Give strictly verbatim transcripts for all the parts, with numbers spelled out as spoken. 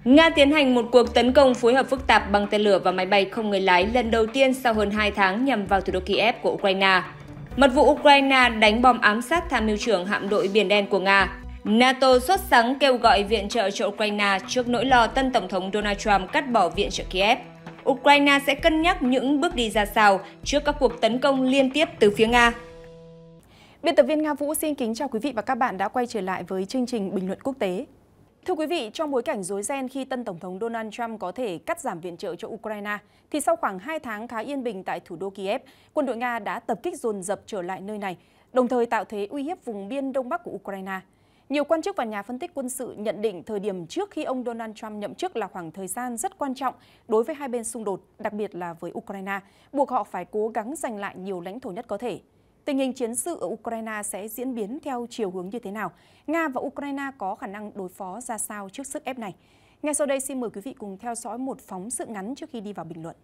Nga tiến hành một cuộc tấn công phối hợp phức tạp bằng tên lửa và máy bay không người lái lần đầu tiên sau hơn hai tháng nhằm vào thủ đô Kiev của Ukraine. Mật vụ Ukraine đánh bom ám sát tham mưu trưởng hạm đội Biển Đen của Nga. NATO sốt sắng kêu gọi viện trợ cho Ukraine trước nỗi lo tân Tổng thống Donald Trump cắt bỏ viện trợ Kiev. Ukraine sẽ cân nhắc những bước đi ra sao trước các cuộc tấn công liên tiếp từ phía Nga. Biên tập viên Nga Vũ xin kính chào quý vị và các bạn đã quay trở lại với chương trình Bình luận quốc tế. Thưa quý vị, trong bối cảnh rối ren khi tân Tổng thống Donald Trump có thể cắt giảm viện trợ cho Ukraine, thì sau khoảng hai tháng khá yên bình tại thủ đô Kiev, quân đội Nga đã tập kích dồn dập trở lại nơi này, đồng thời tạo thế uy hiếp vùng biên đông bắc của Ukraine. Nhiều quan chức và nhà phân tích quân sự nhận định thời điểm trước khi ông Donald Trump nhậm chức là khoảng thời gian rất quan trọng đối với hai bên xung đột, đặc biệt là với Ukraine, buộc họ phải cố gắng giành lại nhiều lãnh thổ nhất có thể. Tình hình chiến sự ở Ukraine sẽ diễn biến theo chiều hướng như thế nào? Nga và Ukraine có khả năng đối phó ra sao trước sức ép này? Ngay sau đây xin mời quý vị cùng theo dõi một phóng sự ngắn trước khi đi vào bình luận.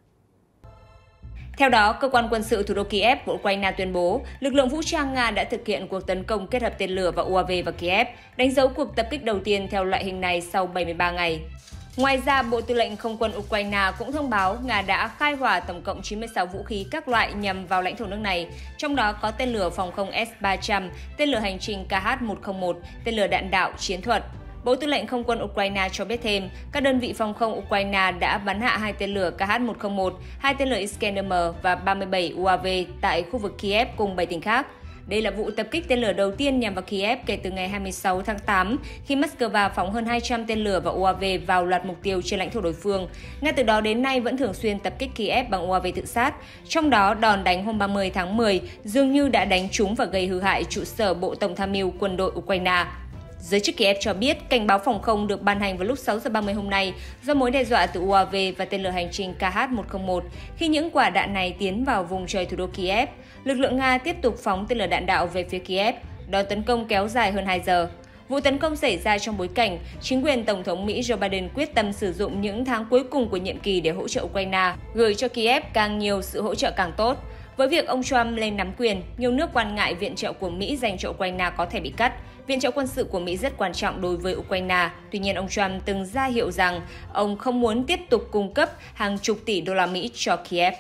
Theo đó, cơ quan quân sự thủ đô Kiev của Ukraine tuyên bố lực lượng vũ trang Nga đã thực hiện cuộc tấn công kết hợp tên lửa và u a vê vào Kiev, đánh dấu cuộc tập kích đầu tiên theo loại hình này sau bảy mươi ba ngày. Ngoài ra, Bộ Tư lệnh Không quân Ukraine cũng thông báo Nga đã khai hỏa tổng cộng chín mươi sáu vũ khí các loại nhằm vào lãnh thổ nước này, trong đó có tên lửa phòng không S ba trăm, tên lửa hành trình K H một không một, tên lửa đạn đạo chiến thuật. Bộ Tư lệnh Không quân Ukraine cho biết thêm, các đơn vị phòng không Ukraine đã bắn hạ hai tên lửa K H một không một, hai tên lửa Iskander M và ba mươi bảy u a vê tại khu vực Kiev cùng bảy tỉnh khác. Đây là vụ tập kích tên lửa đầu tiên nhằm vào Kiev kể từ ngày hai mươi sáu tháng tám, khi Moscow phóng hơn hai trăm tên lửa và u a vê vào loạt mục tiêu trên lãnh thổ đối phương. Nga từ đó đến nay vẫn thường xuyên tập kích Kiev bằng u a vê tự sát. Trong đó, đòn đánh hôm ba mươi tháng mười dường như đã đánh trúng và gây hư hại trụ sở Bộ Tổng tham mưu quân đội Ukraine. Giới chức Kiev cho biết cảnh báo phòng không được ban hành vào lúc sáu giờ ba mươi hôm nay do mối đe dọa từ u a vê và tên lửa hành trình K H một không một khi những quả đạn này tiến vào vùng trời thủ đô Kiev. Lực lượng Nga tiếp tục phóng tên lửa đạn đạo về phía Kiev. Đòn tấn công kéo dài hơn hai giờ. Vụ tấn công xảy ra trong bối cảnh chính quyền Tổng thống Mỹ Joe Biden quyết tâm sử dụng những tháng cuối cùng của nhiệm kỳ để hỗ trợ Ukraine, gửi cho Kiev càng nhiều sự hỗ trợ càng tốt. Với việc ông Trump lên nắm quyền, nhiều nước quan ngại viện trợ của Mỹ dành cho Ukraine có thể bị cắt. Viện trợ quân sự của Mỹ rất quan trọng đối với Ukraine. Tuy nhiên, ông Trump từng ra hiệu rằng ông không muốn tiếp tục cung cấp hàng chục tỷ đô la Mỹ cho Kiev.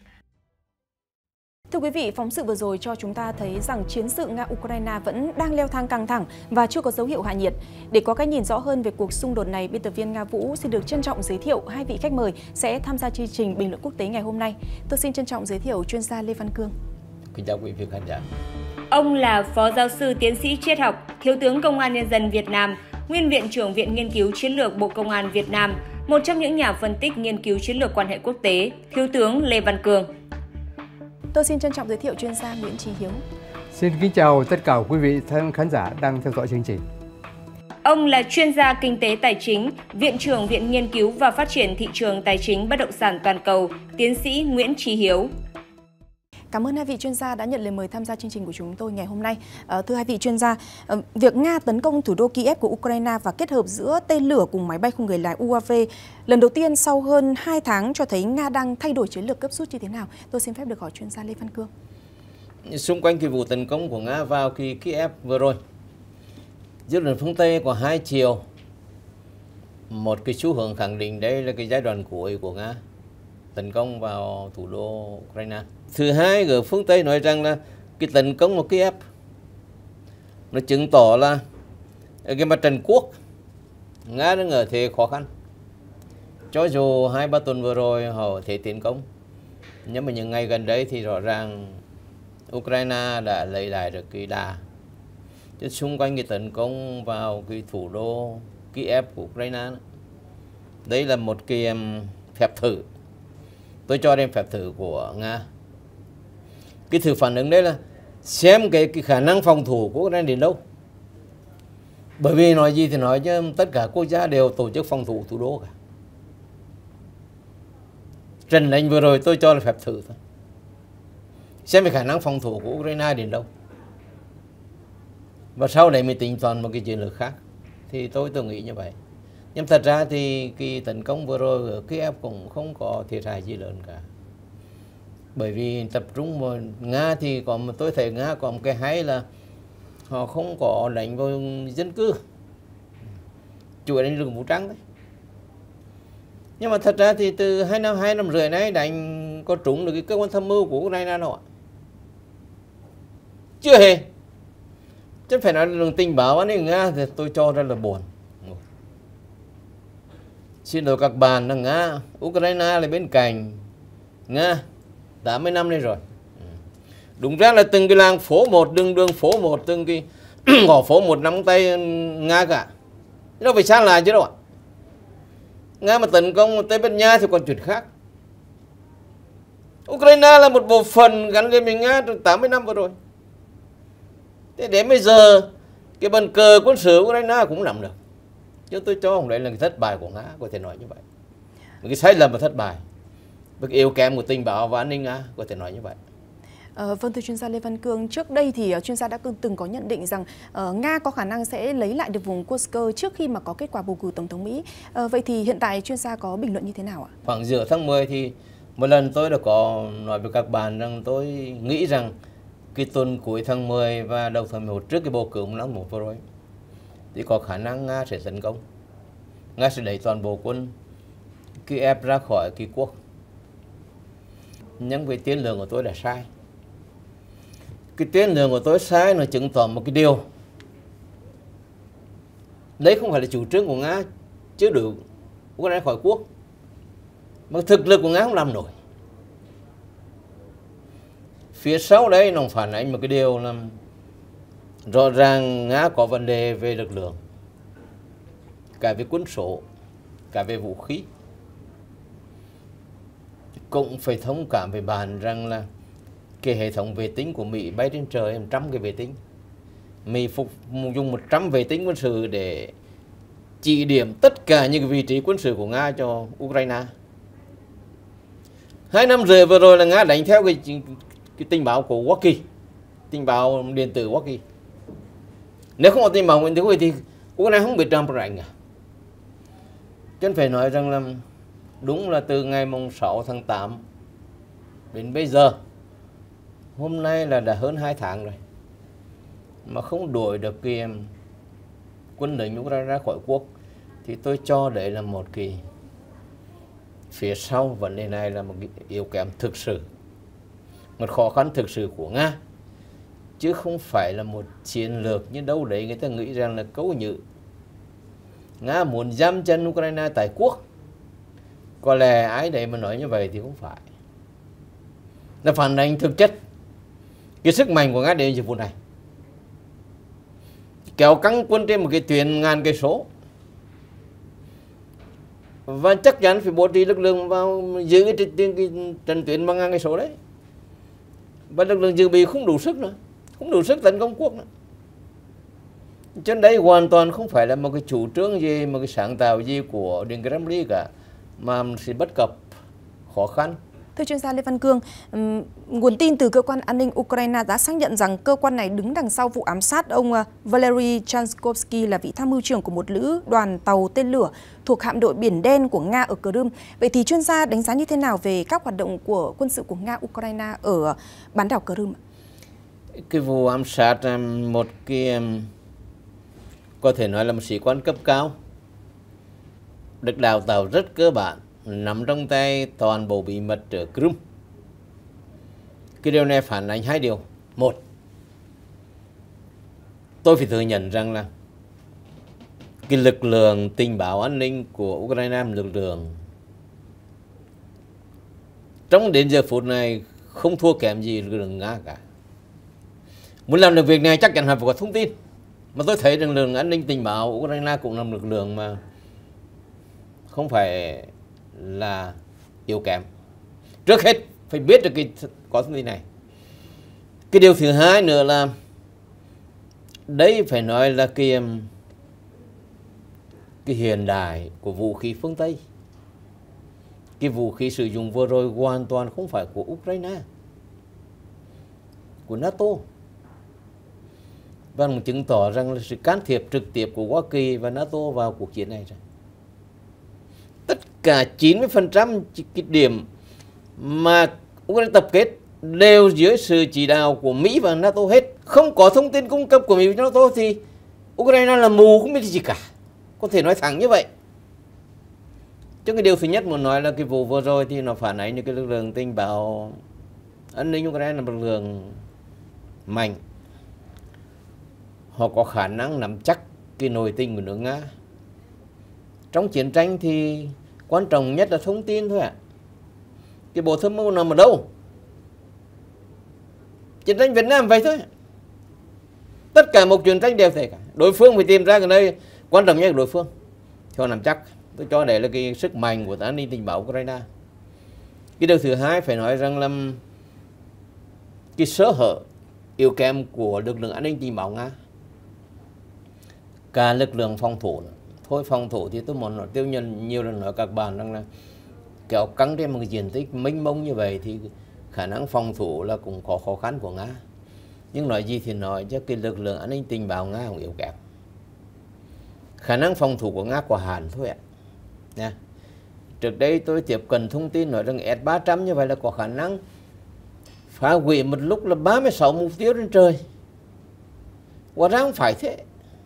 Thưa quý vị, phóng sự vừa rồi cho chúng ta thấy rằng chiến sự Nga-Ukraine vẫn đang leo thang căng thẳng và chưa có dấu hiệu hạ nhiệt. Để có cái nhìn rõ hơn về cuộc xung đột này, biên tập viên Nga Vũ xin được trân trọng giới thiệu hai vị khách mời sẽ tham gia chương trình Bình luận quốc tế ngày hôm nay. Tôi xin trân trọng giới thiệu chuyên gia Lê Văn Cương. Kính chào quý vị khán giả. Ông là Phó Giáo sư Tiến sĩ Triết học, Thiếu tướng Công an Nhân dân Việt Nam, Nguyên Viện trưởng Viện Nghiên cứu Chiến lược Bộ Công an Việt Nam, một trong những nhà phân tích nghiên cứu chiến lược quan hệ quốc tế, Thiếu tướng Lê Văn Cương. Tôi xin trân trọng giới thiệu chuyên gia Nguyễn Chí Hiếu. Xin kính chào tất cả quý vị khán giả đang theo dõi chương trình. Ông là chuyên gia kinh tế tài chính, Viện trưởng Viện Nghiên cứu và Phát triển Thị trường Tài chính Bất động sản Toàn cầu, Tiến sĩ Nguyễn Chí Hiếu. Cảm ơn hai vị chuyên gia đã nhận lời mời tham gia chương trình của chúng tôi ngày hôm nay. À, thưa hai vị chuyên gia, à, việc Nga tấn công thủ đô Kiev của Ukraine và kết hợp giữa tên lửa cùng máy bay không người lái u a vê lần đầu tiên sau hơn hai tháng cho thấy Nga đang thay đổi chiến lược cấp rút như thế nào? Tôi xin phép được hỏi chuyên gia Lê Văn Cương. Xung quanh cái vụ tấn công của Nga vào kỳ Kiev vừa rồi, dư luận phương Tây có hai chiều. Một cái xu hướng khẳng định đây là cái giai đoạn cuối của Nga tấn công vào thủ đô Ukraine. Thứ hai, ở phương Tây nói rằng là cái tấn công vào Kiev nó chứng tỏ là ở cái mặt trận quốc Nga đang ở thế khó khăn. Cho dù hai ba tuần vừa rồi họ thể tiến công, nhưng mà những ngày gần đây thì rõ ràng Ukraine đã lấy lại được cái đà. Chứ xung quanh cái tấn công vào cái thủ đô Kiev của Ukraine, đấy là một cái phép thử. Tôi cho đây phép thử của Nga. Cái thử phản ứng đấy là xem cái, cái khả năng phòng thủ của Ukraine đến đâu. Bởi vì nói gì thì nói chứ tất cả quốc gia đều tổ chức phòng thủ thủ đô cả. Trận đánh vừa rồi tôi cho là phép thử thôi. Xem cái khả năng phòng thủ của Ukraine đến đâu. Và sau đấy mới tính toán một cái chiến lược khác. Thì tôi tôi nghĩ như vậy. Nhưng thật ra thì cái tấn công vừa rồi ở Kiev cũng không có thiệt hại gì lớn cả. Bởi vì tập trung vào Nga thì có một tôi thấy Nga có một cái hay là họ không có đánh vào dân cư, chủ yếu đánh lực vũ trang đấy. Nhưng mà thật ra thì từ hai năm hai năm rưỡi nay đánh có trúng được cái cơ quan tham mưu của Ukraine đâu ạ? Chưa hề. Chứ phải nói là tình báo an ninh Nga thì tôi cho rất là buồn. Xin lỗi các bạn là Nga, Ukraine là bên cạnh Nga tám mươi năm nay rồi. Đúng ra là từng cái làng phố một, đường đường phố một, từng cái ngõ phố một nắm tay Nga cả. Nó phải xa lại chứ đâu ạ? Nga mà tấn công Tây Ban Nha thì còn chuyện khác. Ukraine là một bộ phận gắn liền với Nga trong tám mươi năm vừa rồi. Thế đến bây giờ cái bàn cờ quân sự của Ukraine cũng nằm được. Chứ tôi cho không đấy là cái thất bại của Nga, có thể nói như vậy. Một cái sai lầm và thất bại, một cái yếu kém của tình báo và an ninh Nga, có thể nói như vậy. À, vâng, thưa chuyên gia Lê Văn Cương, trước đây thì uh, chuyên gia đã từng có nhận định rằng uh, Nga có khả năng sẽ lấy lại được vùng Kursk trước khi mà có kết quả bầu cử tổng thống Mỹ. Uh, vậy thì hiện tại chuyên gia có bình luận như thế nào ạ? Khoảng giữa tháng mười thì một lần tôi đã có nói với các bạn rằng tôi nghĩ rằng cái tuần cuối tháng mười và đầu tháng mười một trước cái bầu cử năm một vừa rồi thì có khả năng Nga sẽ tấn công. Nga sẽ đẩy toàn bộ quân Kiev ra khỏi cái quốc. Nhưng về chiến lược của tôi là sai. Cái chiến lược của tôi sai nó chứng tỏ một cái điều. Đấy không phải là chủ trương của Nga chứ đủ Ukraine khỏi quốc. Mà thực lực của Nga không làm nổi. Phía sau đấy nó phản ánh một cái điều là rõ ràng Nga có vấn đề về lực lượng, cả về quân số, cả về vũ khí. Cũng phải thông cảm với bạn rằng là cái hệ thống vệ tinh của Mỹ bay trên trời một trăm cái vệ tinh. Mỹ phục dùng một trăm vệ tinh quân sự để chỉ điểm tất cả những vị trí quân sự của Nga cho Ukraine. Hai năm rưỡi vừa rồi là Nga đánh theo cái, cái tình báo của Hoa Kỳ, tình báo điện tử Hoa Kỳ. Nếu không có tình báo điện tử thì Ukraine không biết làm rảnh à. Chứ phải nói rằng là đúng là từ ngày sáu tháng tám đến bây giờ, hôm nay là đã hơn hai tháng rồi, mà không đuổi được cái quân lính Ukraine ra khỏi quốc, thì tôi cho đấy là một cái phía sau vấn đề này là một cái yếu kém thực sự, một khó khăn thực sự của Nga, chứ không phải là một chiến lược như đâu đấy người ta nghĩ rằng là câu nhự Nga muốn giam chân Ukraine tại quốc. Có lẽ ai đấy mà nói như vậy thì không phải. Nó phản ánh thực chất cái sức mạnh của Nga đến giờ phút này. Kéo căng quân trên một cái tuyến ngàn cây số. Và chắc chắn phải bố trí lực lượng vào giữ cái, cái, cái trận tuyến bằng ngàn cây số đấy. Và lực lượng dự bị không đủ sức nữa, không đủ sức tấn công quốc nữa. Cho nên đây hoàn toàn không phải là một cái chủ trương gì, một cái sáng tạo gì của Điện Kremlin cả, mà sự bất cập, khó khăn. Thưa chuyên gia Lê Văn Cương, um, nguồn tin từ cơ quan an ninh Ukraine đã xác nhận rằng cơ quan này đứng đằng sau vụ ám sát ông uh, Valery Chanskovsky là vị tham mưu trưởng của một lữ đoàn tàu tên lửa thuộc hạm đội Biển Đen của Nga ở Crimea. Vậy thì chuyên gia đánh giá như thế nào về các hoạt động của quân sự của Nga Ukraine ở bán đảo Crimea? Cái vụ ám sát một cái có thể nói là một sĩ quan cấp cao được đào tạo rất cơ bản, nắm trong tay toàn bộ bí mật ở Crimea. Cái điều này phản ánh hai điều. Một, tôi phải thừa nhận rằng là cái lực lượng tình báo an ninh của Ukraine, lực lượng trong đến giờ phút này không thua kém gì lực lượng Nga cả. Muốn làm được việc này chắc chắn phải có thông tin. Mà tôi thấy rằng lực lượng an ninh tình báo Ukraine cũng là một lực lượng mà không phải là yếu kém. Trước hết phải biết được cái có thông tin này. Cái điều thứ hai nữa là đây phải nói là cái cái hiện đại của vũ khí phương Tây. Cái vũ khí sử dụng vừa rồi hoàn toàn không phải của Ukraine, của NATO. Và cũng chứng tỏ rằng là sự can thiệp trực tiếp của Hoa Kỳ và NATO vào cuộc chiến này rồi. Tất cả chín mươi phần trăm cái điểm mà Ukraine tập kết đều dưới sự chỉ đạo của Mỹ và NATO hết. Không có thông tin cung cấp của Mỹ và NATO thì Ukraine là mù không biết gì cả. Có thể nói thẳng như vậy. Chứ cái điều thứ nhất muốn nói là cái vụ vừa rồi thì nó phản ánh những cái lực lượng tình báo an ninh Ukraine là một lực lượng mạnh. Họ có khả năng nắm chắc cái nội tình của nước Nga. Trong chiến tranh thì quan trọng nhất là thông tin thôi ạ. À. Cái bộ tham mưu nằm ở đâu? Chiến tranh Việt Nam vậy thôi. Tất cả một chiến tranh đều thế cả. Đối phương phải tìm ra cái nơi quan trọng nhất của đối phương cho nắm chắc. Tôi cho đấy là cái sức mạnh của an ninh tình báo Ukraine. Cái điều thứ hai phải nói rằng là cái sơ hở yếu kém của lực lượng an ninh tình báo Nga. Cả lực lượng phòng thủ. Thôi phòng thủ thì tôi muốn nói tiêu nhân nhiều lần nói các bạn rằng là kéo căng trên một cái diện tích mênh mông như vậy thì khả năng phòng thủ là cũng có khó khăn của Nga. Nhưng nói gì thì nói cho cái lực lượng an ninh tình báo Nga cũng yếu kém. Khả năng phòng thủ của Nga có hạn thôi ạ. Nha. Trước đây tôi tiếp cận thông tin nói rằng S ba trăm như vậy là có khả năng phá hủy một lúc là ba mươi sáu mục tiêu trên trời. Quả ra không phải thế.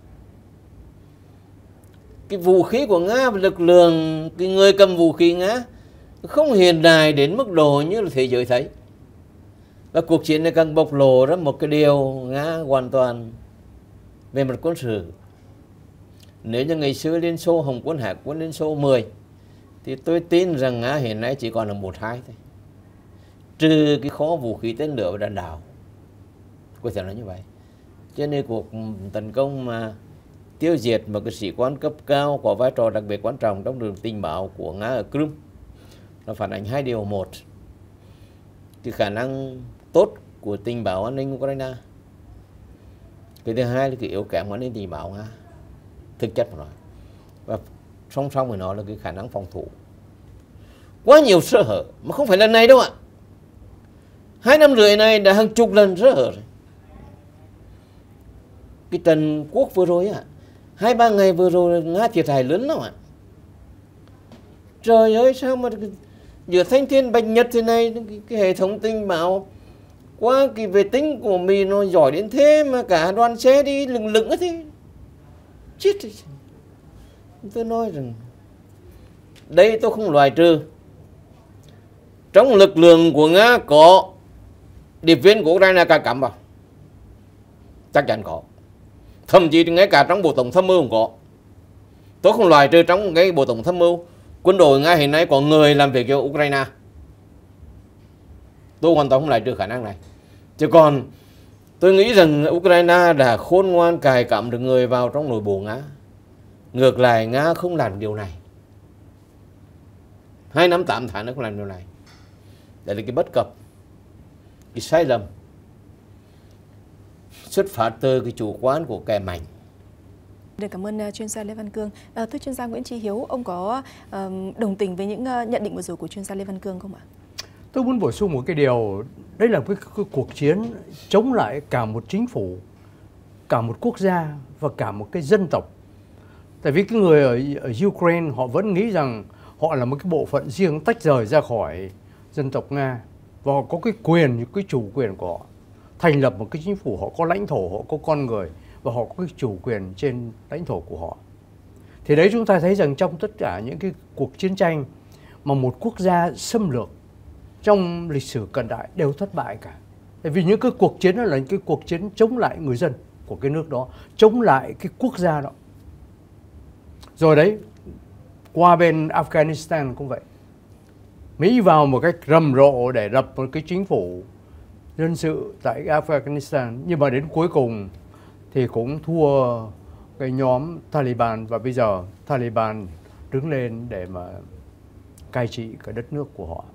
Cái vũ khí của Nga và lực lượng, cái người cầm vũ khí Nga không hiện đại đến mức độ như là thế giới thấy. Và cuộc chiến này càng bộc lộ ra một cái điều Nga hoàn toàn về mặt quân sự. Nếu như ngày xưa Liên Xô, Hồng quân Hải quân Liên Xô mười thì tôi tin rằng Nga hiện nay chỉ còn là một hai thôi. Trừ cái kho vũ khí tên lửa và đạn đạo. Có thể nói như vậy. Cho nên cuộc tấn công mà tiêu diệt một cái sĩ quan cấp cao có vai trò đặc biệt quan trọng trong đường tình báo của Nga ở Crimea, nó phản ánh hai điều. Một, cái khả năng tốt của tình báo an ninh Ukraine. Cái thứ hai là cái yếu kém an ninh tình báo Nga. Thực chất của nó. Và song song với nó là cái khả năng phòng thủ. Quá nhiều sơ hở, mà không phải lần này đâu ạ. Hai năm rưỡi này đã hàng chục lần sơ hở rồi. Cái trận quốc vừa rồi ạ, hai ba ngày vừa rồi Nga thiệt hại lớn lắm ạ. Trời ơi, sao mà giữa thanh thiên bạch nhật thế này, cái, cái hệ thống tình báo qua cái vệ tinh của mình nó giỏi đến thế mà cả đoàn xe đi lừng lừng thế. Chết rồi. Tôi nói rằng đây tôi không loại trừ trong lực lượng của Nga có điệp viên của Ukraine cả cắm vào. Chắc chắn có. Thậm chí ngay cả trong bộ tổng tham mưu cũng có. Tôi không loại trừ trong cái bộ tổng tham mưu quân đội Nga hiện nay có người làm việc cho Ukraine. Tôi hoàn toàn không loại trừ khả năng này. Chứ còn tôi nghĩ rằng Ukraine đã khôn ngoan cài cắm được người vào trong nội bộ Nga. Ngược lại Nga không làm điều này. Hai năm tám tháng nó không làm điều này. Đây là cái bất cập, cái sai lầm xuất phát từ cái chủ quan của kẻ mạnh. Được, cảm ơn uh, chuyên gia Lê Văn Cương. Uh, thưa chuyên gia Nguyễn Chí Hiếu, ông có uh, đồng tình với những uh, nhận định vừa rồi của chuyên gia Lê Văn Cương không ạ? Tôi muốn bổ sung một cái điều, đây là cái, cái cuộc chiến chống lại cả một chính phủ, cả một quốc gia và cả một cái dân tộc. Tại vì cái người ở, ở Ukraine họ vẫn nghĩ rằng họ là một cái bộ phận riêng tách rời ra khỏi dân tộc Nga và họ có cái quyền, cái chủ quyền của họ. Thành lập một cái chính phủ, họ có lãnh thổ, họ có con người và họ có cái chủ quyền trên lãnh thổ của họ. Thì đấy chúng ta thấy rằng trong tất cả những cái cuộc chiến tranh mà một quốc gia xâm lược trong lịch sử cận đại đều thất bại cả. Tại vì những cái cuộc chiến đó là những cái cuộc chiến chống lại người dân của cái nước đó, chống lại cái quốc gia đó. Rồi đấy, qua bên Afghanistan cũng vậy. Mỹ vào một cách rầm rộ để lập một cái chính phủ dân sự tại Afghanistan, nhưng mà đến cuối cùng thì cũng thua cái nhóm Taliban và bây giờ Taliban đứng lên để mà cai trị cái đất nước của họ.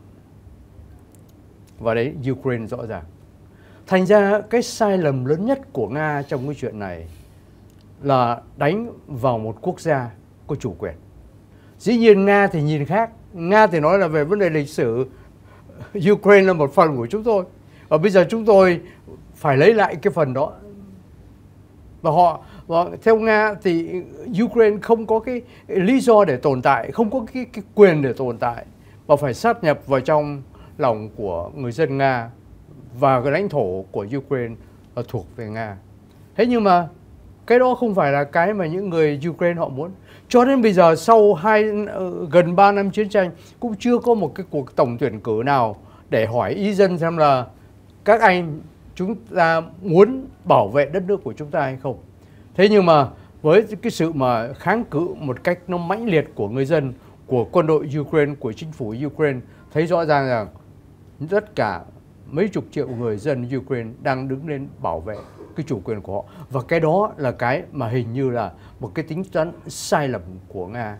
Và đấy, Ukraine rõ ràng. Thành ra cái sai lầm lớn nhất của Nga trong cái chuyện này là đánh vào một quốc gia có chủ quyền. Dĩ nhiên Nga thì nhìn khác. Nga thì nói là về vấn đề lịch sử, Ukraine là một phần của chúng tôi. Và bây giờ chúng tôi phải lấy lại cái phần đó. Và họ, và theo Nga thì Ukraine không có cái lý do để tồn tại, không có cái, cái quyền để tồn tại, và phải sát nhập vào trong lòng của người dân Nga, và cái lãnh thổ của Ukraine là thuộc về Nga. Thế nhưng mà Cái đó không phải là cái mà những người Ukraine họ muốn. Cho đến bây giờ sau hai gần ba năm chiến tranh cũng chưa có một cái cuộc tổng tuyển cử nào để hỏi ý dân xem là các anh chúng ta muốn bảo vệ đất nước của chúng ta hay không. Thế nhưng mà với cái sự mà kháng cự một cách nó mãnh liệt của người dân, của quân đội Ukraine, của chính phủ Ukraine, thấy rõ ràng rằng tất cả mấy chục triệu người dân Ukraine đang đứng lên bảo vệ cái chủ quyền của họ. Và cái đó là cái mà hình như là một cái tính toán sai lầm của Nga.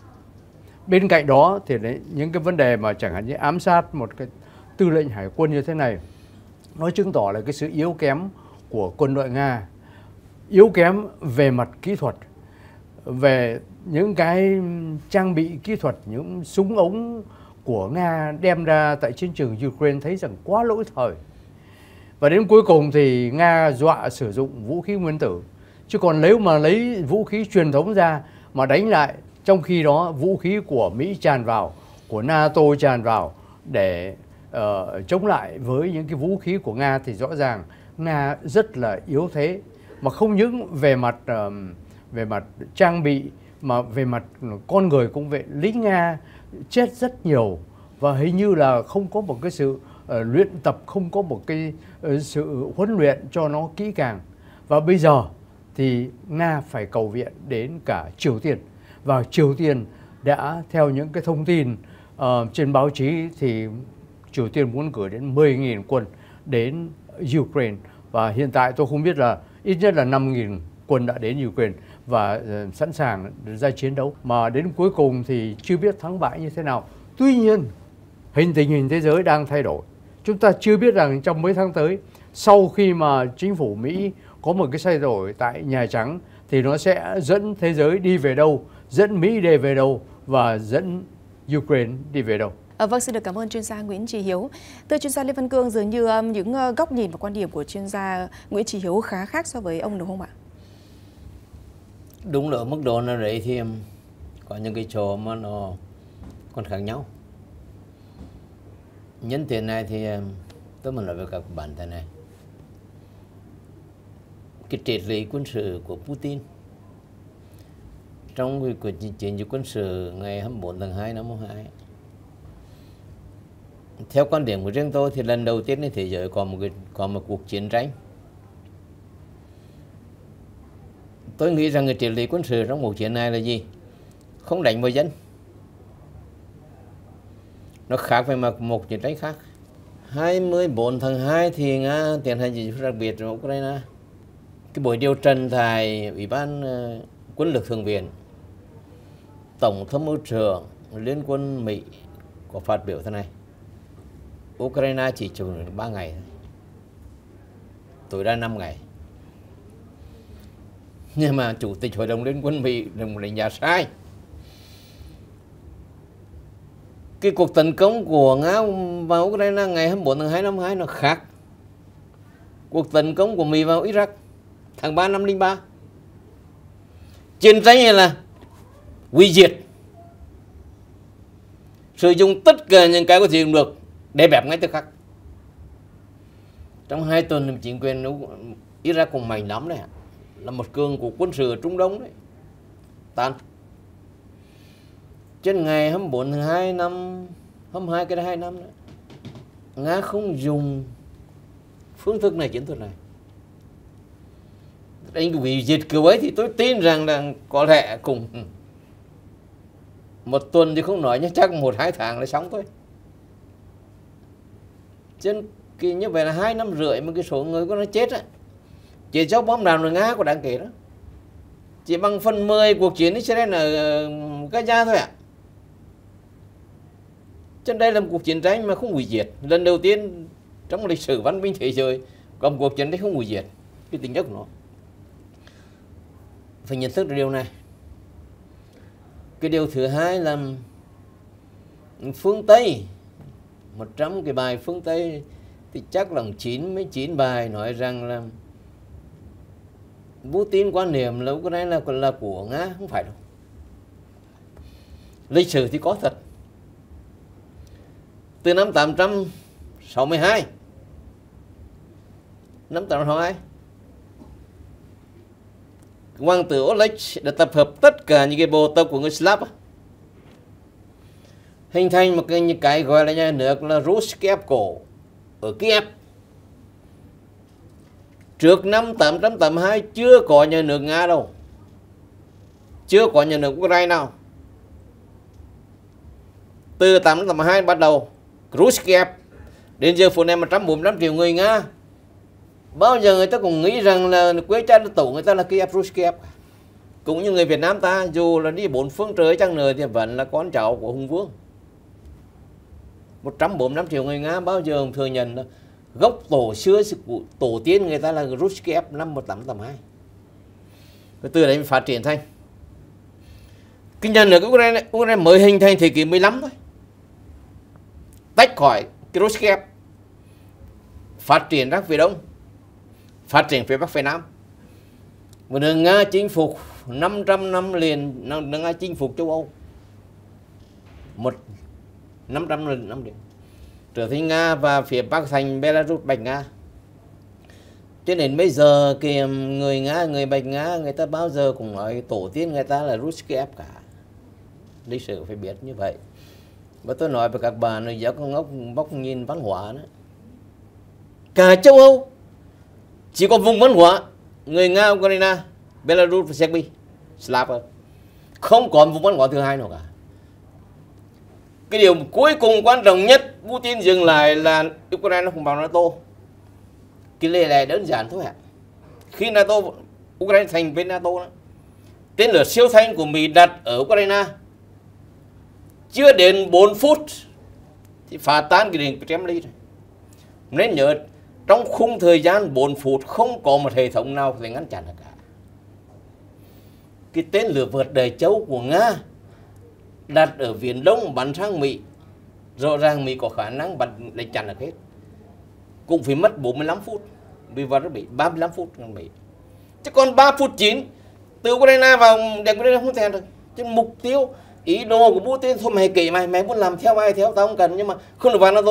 Bên cạnh đó thì đấy, những cái vấn đề mà chẳng hạn như ám sát một cái tư lệnh hải quân như thế này, nó chứng tỏ là cái sự yếu kém của quân đội Nga. Yếu kém về mặt kỹ thuật, về những cái trang bị kỹ thuật, những súng ống của Nga đem ra tại chiến trường Ukraine thấy rằng quá lỗi thời. Và đến cuối cùng thì Nga dọa sử dụng vũ khí nguyên tử. Chứ còn nếu mà lấy vũ khí truyền thống ra mà đánh lại, trong khi đó vũ khí của Mỹ tràn vào, của NATO tràn vào để uh, chống lại với những cái vũ khí của Nga, thì rõ ràng Nga rất là yếu thế. Mà không những về mặt uh, về mặt trang bị mà về mặt con người cũng vậy. Lính Nga chết rất nhiều và hình như là không có một cái sự uh, luyện tập, không có một cái uh, sự huấn luyện cho nó kỹ càng. Và bây giờ thì Nga phải cầu viện đến cả Triều Tiên. Và Triều Tiên đã, theo những cái thông tin uh, trên báo chí, thì Triều Tiên muốn gửi đến mười nghìn quân đến Ukraine. Và hiện tại tôi không biết là ít nhất là năm nghìn quân đã đến Ukraine và uh, sẵn sàng ra chiến đấu. Mà đến cuối cùng thì chưa biết thắng bại như thế nào. Tuy nhiên, hình tình hình thế giới đang thay đổi. Chúng ta chưa biết rằng trong mấy tháng tới, sau khi mà chính phủ Mỹ có một cái thay đổi tại Nhà Trắng, thì nó sẽ dẫn thế giới đi về đâu, dẫn Mỹ đi về đâu và dẫn Ukraine đi về đâu. À, vâng, xin được cảm ơn chuyên gia Nguyễn Chí Hiếu. Thưa chuyên gia Lê Văn Cương, dường như um, những uh, góc nhìn và quan điểm của chuyên gia Nguyễn Chí Hiếu khá khác so với ông, đúng không ạ? Đúng là ở mức độ nào đấy thì có những cái chỗ mà nó còn khác nhau. Nhân tiện này thì tôi muốn nói với các bạn thế này. Cái triết lý quân sự của Putin trong cuộc chiến dịch quân sự ngày hai mươi bốn tháng hai năm hai, theo quan điểm của riêng tôi thì lần đầu tiên trên thế giới có một cái, có một cuộc chiến tranh. Tôi nghĩ rằng cái triết lý quân sự trong cuộc chiến này là gì? Không đánh vào dân. Nó khác với một, một chiến tranh khác. hai mươi bốn tháng hai thì Nga tiến hành chiến dịch đặc biệt ở Ukraine. Cái buổi điều trần tại Ủy ban uh, quân lực thượng viện, Tổng tham mưu trưởng Liên quân Mỹ có phát biểu thế này: Ukraine chỉ chịu được ba ngày, tối đa năm ngày. Nhưng mà Chủ tịch Hội đồng Liên quân Mỹ đánh giá sai. Cái cuộc tấn công của Nga vào Ukraine ngày hai mươi bốn tháng hai năm hai nó khác cuộc tấn công của Mỹ vào Iraq tháng ba năm không ba. Chiến tranh này là hủy diệt, sử dụng tất cả những cái có thể dùng được để bẹp ngay tức khắc. Trong hai tuần chính quyền Iraq cũng mạnh lắm đấy, là một cường của quân sự ở Trung Đông đấy, tan. Trên ngày hai mươi bốn tháng hai năm hai mươi hai, cái đó hai năm đấy, Nga không dùng phương thức này, chiến thuật này. Anh bị diệt kiểu ấy thì tôi tin rằng là có lẽ cùng một tuần thì không nói, nhưng chắc một hai tháng là xong thôi. Trên cái như vậy là hai năm rưỡi mà cái số người của nó chết á, chỉ do bom đạn của Nga có đáng kể đó, chỉ bằng phần mười cuộc chiến Israel ở Gaza thôi ạ. À. Trên đây là một cuộc chiến tranh mà không hủy diệt. Lần đầu tiên trong lịch sử văn minh thế giới có một cuộc chiến tranh không hủy diệt. Cái tính chất của nó phải nhận thức được điều này. Cái điều thứ hai là phương Tây, một trăm cái bài phương Tây thì chắc là chín mươi chín bài nói rằng là Putin quan niệm là Ukraine là, là của Nga, không phải đâu. Lịch sử thì có thật. Từ năm tám trăm sáu mươi hai, năm tám trăm sáu mươi hai, Hoàng tử Oleg đã tập hợp tất cả những cái bộ tộc của người Slav, hình thành một cái, những cái gọi là nhà nước là Ruskiev cổ ở Kiev. Trước năm tám trăm tám mươi hai chưa có nhà nước Nga đâu, chưa có nhà nước Ukraine nào. Từ tám trăm tám mươi hai bắt đầu Ruskiev, đến giờ phút này một trăm bốn mươi lăm triệu người Nga. Bao giờ người ta cũng nghĩ rằng là quê cha tổ người ta là Kiev Ruskiev. Cũng như người Việt Nam ta, dù là đi bốn phương trời chăng nữa thì vẫn là con cháu của Hùng Vương. một trăm bốn mươi lăm triệu người Nga bao giờ cũng thừa nhận là gốc tổ xưa, tổ tiên người ta là Ruskiev năm một tám tám hai. Từ đấy phát triển thành cái nhà nước Ukraine, Ukraine mới hình thành thế kỷ mười lăm thôi, tách khỏi cái Ruskiev, phát triển ra phía đông, phát triển phía bắc phía nam. Và nước Nga chinh phục năm trăm năm liền, nước Nga chinh phục châu Âu một năm trăm năm liền, trở thành Nga và phía bắc thành Belarus, Bạch Nga. Cho nên bây giờ cái người Nga, người Bạch Nga, người ta bao giờ cũng nói tổ tiên người ta là Ruskiev cả. Lịch sử phải biết như vậy. Và tôi nói với các bạn là giáo con ngốc bóc nhìn văn hóa nữa. Cả châu Âu chỉ có vùng văn hóa người Nga, Ukraine, Belarus và Serbia, Slav, không có vùng văn hóa thứ hai nào cả. Cái điều cuối cùng quan trọng nhất Putin dừng lại là Ukraine không vào NATO. Cái lề này đơn giản thôi ạ. Khi NATO, Ukraine thành viên NATO đó, tên lửa siêu thanh của Mỹ đặt ở Ukraine, chưa đến bốn phút thì phá tan cái điện Kremlin rồi. Nên nhớ, trong khung thời gian bốn phút không có một hệ thống nào để ngăn chặn được cả. Cái tên lửa vượt đầy châu của Nga đặt ở Viễn Đông bắn sang Mỹ, rõ ràng Mỹ có khả năng bắn đánh chặn được hết, cũng phải mất bốn mươi lăm phút, vì vào Mỹ ba mươi lăm phút còn Mỹ. Chứ còn ba phút chín từ Ukraine vào điện Ukraine không thể được. Chứ mục tiêu ý đồ của Putin thôi, mày kể mày mày muốn làm theo ai theo tao không cần, nhưng mà không được vào NATO.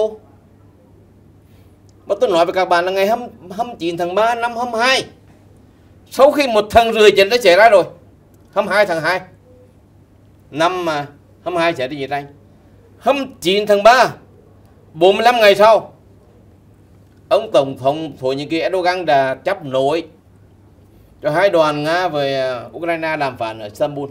Mà tôi nói với các bạn là ngày hai mươi chín tháng ba năm hai mươi hai, sau khi một tháng rưỡi chiến đã xảy ra rồi, hai mươi hai tháng hai năm mà hai mươi hai xảy ra chiến tranh, hai mươi chín tháng ba, bốn mươi lăm ngày sau, ông tổng thống Thổ Nhĩ Kỳ Erdogan đã chấp nối cho hai đoàn Nga với Ukraine đàm phán ở Istanbul.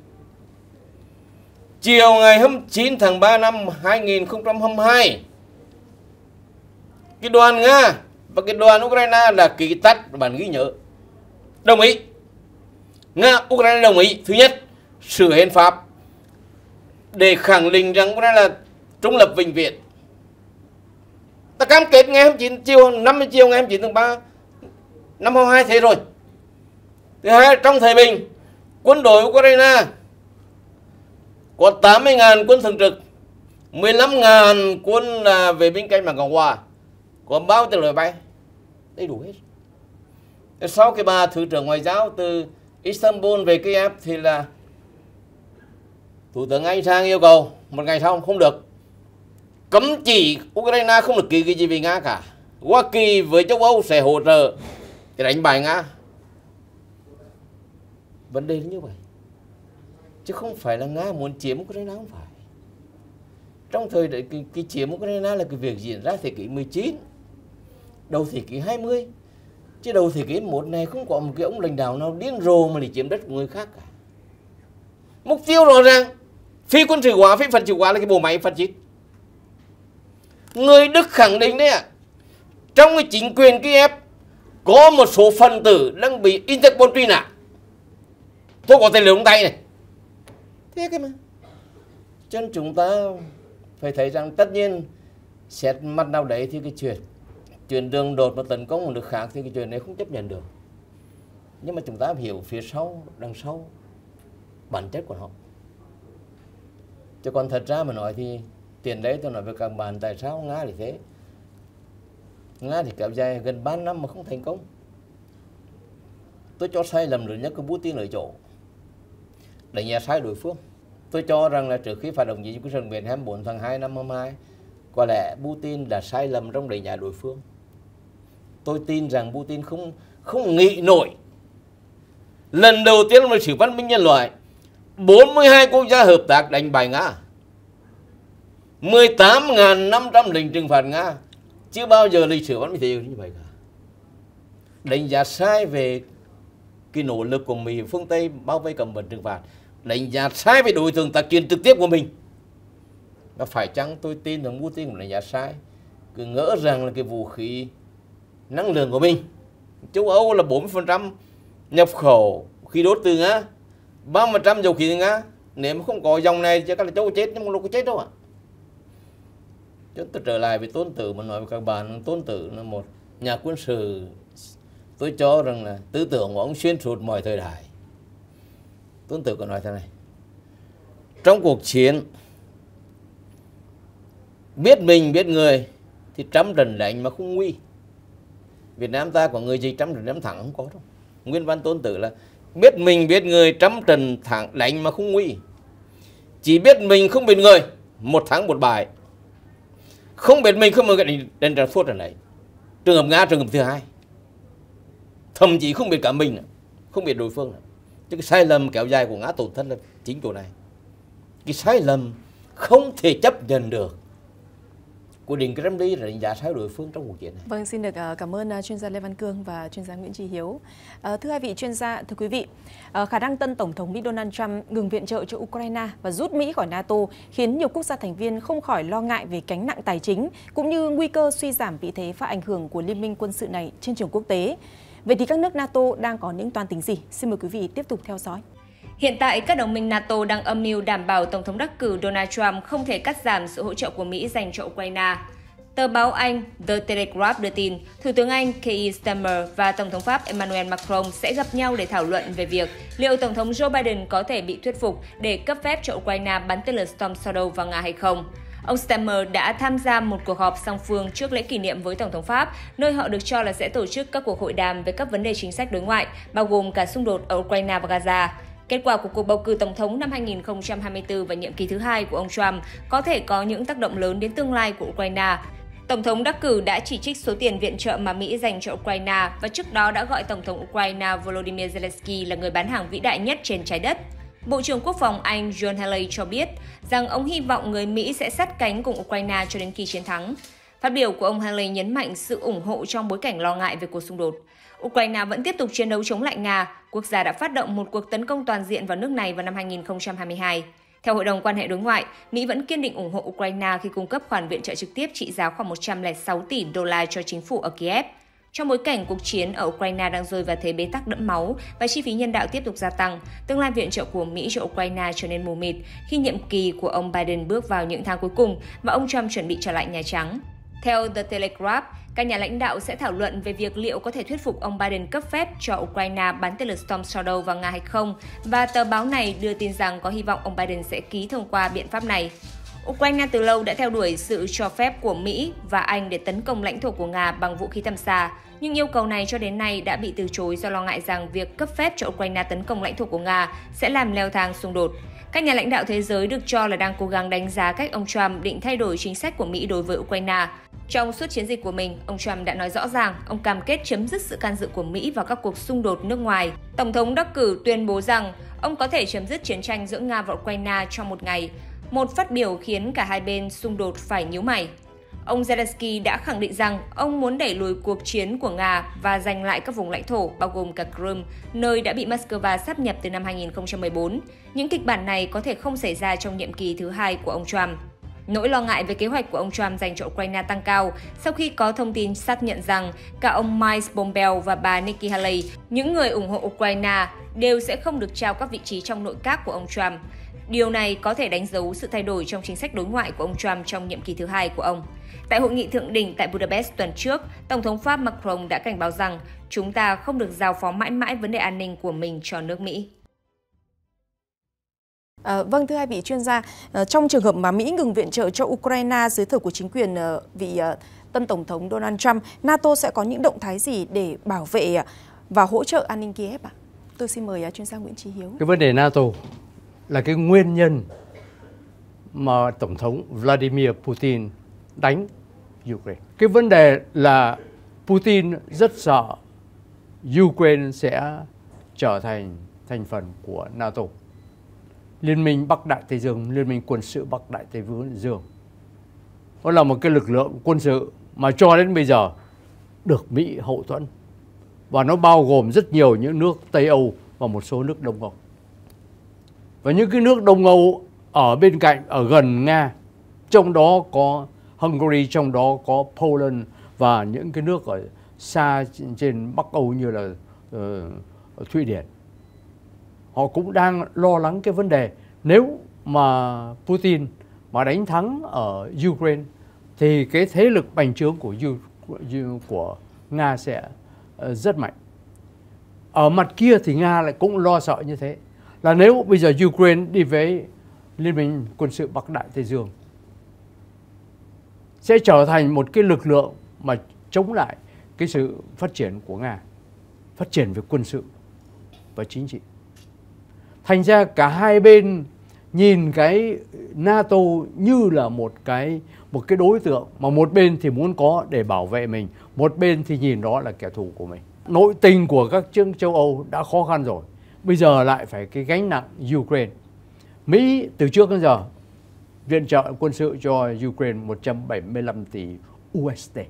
Chiều ngày hai mươi chín tháng ba năm hai nghìn không trăm hai mươi hai, cái đoàn Nga và cái đoàn Ukraine đã ký tắt bản ghi nhớ đồng ý. Nga, Ukraine đồng ý thứ nhất sửa hiến pháp để khẳng định rằng Ukraine là trung lập vĩnh viễn. Ta cam kết ngày hai mươi chín chiều năm mươi chiều ngày hai mươi chín tháng ba năm hai mươi hai thế rồi. Thứ hai, trong thời bình, quân đội Ukraine có tám mươi nghìn quân thường trực, mười lăm nghìn quân là vệ binh canh bằng Cộng hòa, có bao tên lửa bay, đầy đủ hết. Sau cái bà thứ trưởng ngoại giao từ Istanbul về Kiev thì là Thủ tướng Anh sang yêu cầu một ngày sau không được, cấm chỉ Ukraine không được ký cái gì về Nga cả. Hoa Kỳ với châu Âu sẽ hỗ trợ để đánh bại Nga. Vấn đề là như vậy, chứ không phải là Nga muốn chiếm Ukraine, không phải. Trong thời đấy cái, cái chiếm Ukraine là cái việc diễn ra thế kỷ mười chín, đầu thế kỷ hai mươi. Chứ đầu thế kỷ một này không có một cái ông lãnh đạo nào điên rồ mà để chiếm đất của người khác cả. Mục tiêu rõ ràng, phi quân sự hóa, phi phật sự hóa là cái bộ máy phát xít. Người Đức khẳng định đấy ạ, trong cái chính quyền Kiev có một số phần tử đang bị Interpol truy nã. Tôi có tên lửa trong tay này. Thế cái mà. Cho nên chúng ta phải thấy rằng tất nhiên xét mặt nào đấy thì cái chuyện chuyện đường đột và tấn công một nước khác thì cái chuyện này không chấp nhận được. Nhưng mà chúng ta hiểu phía sau, đằng sau bản chất của họ. Chứ còn thật ra mà nói thì tiền đấy tôi nói với các bạn tại sao Nga lại thế. Nga thì kéo dài gần ba năm mà không thành công. Tôi cho sai lầm lớn nhất của Putin ở chỗ đánh giá sai đối phương. Tôi cho rằng là trước khi phát động chiến dịch biển hai mươi bốn tháng hai năm hai mươi hai, có lẽ Putin đã sai lầm trong đánh giá đối phương. Tôi tin rằng Putin không không nghĩ nổi Lần đầu tiên trong lịch sử văn minh nhân loại, bốn mươi hai quốc gia hợp tác đánh bại Nga, mười tám nghìn năm trăm lệnh trừng phạt Nga. Chưa bao giờ lịch sử văn minh thế giới như vậy cả. Đánh giá sai về cái nỗ lực của Mỹ phương Tây bao vây cấm vận trừng phạt, đánh giá sai về đối tượng tác chiến trực tiếp của mình. Và phải chăng tôi tin rằng Putin cũng đánh giá sai, cứ ngỡ rằng là cái vũ khí năng lượng của mình, châu Âu là bốn mươi phần trăm nhập khẩu khí đốt từ Nga, ba mươi phần trăm dầu khí từ Nga, nếu mà không có dòng này chắc là châu chết, nhưng mà lúc có chết đâu ạ. Chúng tôi trở lại với Tôn Tử mà nói với các bạn, Tôn Tử là một nhà quân sự, tôi cho rằng là tư tưởng của ông xuyên suốt mọi thời đại. Tôn Tử có nói thế này: trong cuộc chiến, biết mình biết người thì trăm trận đánh mà không nguy. Việt Nam ta có người gì trăm trận đánh thắng không có đâu. Nguyên văn Tôn Tử là biết mình biết người, trăm trận thắng đánh mà không nguy. Chỉ biết mình không biết người, một thắng một bại. Không biết mình không biết cái đánh trận thua trận đấy. Trường hợp Nga trường hợp thứ hai, thậm chí không biết cả mình, không biết đối phương nữa. Chứ cái sai lầm kéo dài của Nga tổn thất là chính chỗ này. Cái sai lầm không thể chấp nhận được của Điện Kremlin là đánh giá sai đối phương trong cuộc chiến này. Vâng, xin được cảm ơn chuyên gia Lê Văn Cương và chuyên gia Nguyễn Chí Hiếu. À, thưa hai vị chuyên gia, thưa quý vị, à, khả năng tân Tổng thống Mỹ Donald Trump ngừng viện trợ cho Ukraine và rút Mỹ khỏi NATO khiến nhiều quốc gia thành viên không khỏi lo ngại về gánh nặng tài chính cũng như nguy cơ suy giảm vị thế và ảnh hưởng của liên minh quân sự này trên trường quốc tế. Vậy thì các nước NATO đang có những toan tính gì? Xin mời quý vị tiếp tục theo dõi. Hiện tại, các đồng minh NATO đang âm mưu đảm bảo Tổng thống đắc cử Donald Trump không thể cắt giảm sự hỗ trợ của Mỹ dành cho Ukraine. Tờ báo Anh The Telegraph đưa tin, Thủ tướng Anh Keir Starmer và Tổng thống Pháp Emmanuel Macron sẽ gặp nhau để thảo luận về việc liệu Tổng thống Joe Biden có thể bị thuyết phục để cấp phép cho Ukraine bắn tên lửa Storm Shadow vào Nga hay không. Ông Starmer đã tham gia một cuộc họp song phương trước lễ kỷ niệm với Tổng thống Pháp, nơi họ được cho là sẽ tổ chức các cuộc hội đàm về các vấn đề chính sách đối ngoại, bao gồm cả xung đột ở Ukraine và Gaza. Kết quả của cuộc bầu cử tổng thống năm hai nghìn không trăm hai mươi tư và nhiệm kỳ thứ hai của ông Trump có thể có những tác động lớn đến tương lai của Ukraine. Tổng thống đắc cử đã chỉ trích số tiền viện trợ mà Mỹ dành cho Ukraine và trước đó đã gọi Tổng thống Ukraine Volodymyr Zelensky là người bán hàng vĩ đại nhất trên trái đất. Bộ trưởng Quốc phòng Anh John Healey cho biết rằng ông hy vọng người Mỹ sẽ sát cánh cùng Ukraine cho đến khi chiến thắng. Phát biểu của ông Healey nhấn mạnh sự ủng hộ trong bối cảnh lo ngại về cuộc xung đột. Ukraine vẫn tiếp tục chiến đấu chống lại Nga. Quốc gia đã phát động một cuộc tấn công toàn diện vào nước này vào năm hai nghìn không trăm hai mươi hai. Theo Hội đồng quan hệ đối ngoại, Mỹ vẫn kiên định ủng hộ Ukraine khi cung cấp khoản viện trợ trực tiếp trị giá khoảng một trăm lẻ sáu tỷ đô la cho chính phủ ở Kiev. Trong bối cảnh cuộc chiến ở Ukraine đang rơi vào thế bế tắc đẫm máu và chi phí nhân đạo tiếp tục gia tăng, tương lai viện trợ của Mỹ cho Ukraine trở nên mù mịt khi nhiệm kỳ của ông Biden bước vào những tháng cuối cùng và ông Trump chuẩn bị trở lại Nhà Trắng. Theo The Telegraph, các nhà lãnh đạo sẽ thảo luận về việc liệu có thể thuyết phục ông Biden cấp phép cho Ukraine bắn tên lửa Storm Shadow vào Nga hay không, và tờ báo này đưa tin rằng có hy vọng ông Biden sẽ ký thông qua biện pháp này. Ukraine từ lâu đã theo đuổi sự cho phép của Mỹ và Anh để tấn công lãnh thổ của Nga bằng vũ khí tầm xa, nhưng yêu cầu này cho đến nay đã bị từ chối do lo ngại rằng việc cấp phép cho Ukraine tấn công lãnh thổ của Nga sẽ làm leo thang xung đột. Các nhà lãnh đạo thế giới được cho là đang cố gắng đánh giá cách ông Trump định thay đổi chính sách của Mỹ đối với Ukraine. Trong suốt chiến dịch của mình, ông Trump đã nói rõ ràng ông cam kết chấm dứt sự can dự của Mỹ vào các cuộc xung đột nước ngoài. Tổng thống đắc cử tuyên bố rằng ông có thể chấm dứt chiến tranh giữa Nga và Ukraine trong một ngày, một phát biểu khiến cả hai bên xung đột phải nhíu mày. Ông Zelensky đã khẳng định rằng ông muốn đẩy lùi cuộc chiến của Nga và giành lại các vùng lãnh thổ, bao gồm cả Crimea, nơi đã bị Moscow sáp nhập từ năm hai nghìn không trăm mười bốn. Những kịch bản này có thể không xảy ra trong nhiệm kỳ thứ hai của ông Trump. Nỗi lo ngại về kế hoạch của ông Trump dành cho Ukraine tăng cao sau khi có thông tin xác nhận rằng cả ông Mike Pompeo và bà Nikki Haley, những người ủng hộ Ukraine, đều sẽ không được trao các vị trí trong nội các của ông Trump. Điều này có thể đánh dấu sự thay đổi trong chính sách đối ngoại của ông Trump trong nhiệm kỳ thứ hai của ông. Tại hội nghị thượng đỉnh tại Budapest tuần trước, Tổng thống Pháp Macron đã cảnh báo rằng chúng ta không được giao phó mãi mãi vấn đề an ninh của mình cho nước Mỹ. À, vâng, thưa hai vị chuyên gia, à, trong trường hợp mà Mỹ ngừng viện trợ cho Ukraine dưới thời của chính quyền à, vị à, tân Tổng thống Donald Trump, NATO sẽ có những động thái gì để bảo vệ à, và hỗ trợ an ninh Kiev ạ? Tôi xin mời à, chuyên gia Nguyễn Chí Hiếu. Cái vấn đề NATO là cái nguyên nhân mà Tổng thống Vladimir Putin đánh Ukraine. Cái vấn đề là Putin rất sợ Ukraine sẽ trở thành thành phần của NATO. Liên minh Bắc Đại Tây Dương, Liên minh quân sự Bắc Đại Tây Dương. Nó là một cái lực lượng quân sự mà cho đến bây giờ được Mỹ hậu thuẫn. Và nó bao gồm rất nhiều những nước Tây Âu và một số nước Đông Âu. Và những cái nước Đông Âu ở bên cạnh, ở gần Nga, trong đó có Hungary, trong đó có Poland và những cái nước ở xa trên Bắc Âu như là uh, Thụy Điển. Họ cũng đang lo lắng cái vấn đề nếu mà Putin mà đánh thắng ở Ukraine thì cái thế lực bành trướng của của Nga sẽ rất mạnh. Ở mặt kia thì Nga lại cũng lo sợ như thế, là nếu bây giờ Ukraine đi với Liên minh quân sự Bắc Đại Tây Dương sẽ trở thành một cái lực lượng mà chống lại cái sự phát triển của Nga, phát triển về quân sự và chính trị. Thành ra cả hai bên nhìn cái NATO như là một cái một cái đối tượng mà một bên thì muốn có để bảo vệ mình, một bên thì nhìn đó là kẻ thù của mình. Nội tình của các nước châu Âu đã khó khăn rồi, bây giờ lại phải cái gánh nặng Ukraine. Mỹ từ trước đến giờ viện trợ quân sự cho Ukraine một trăm bảy mươi lăm tỷ u ét đê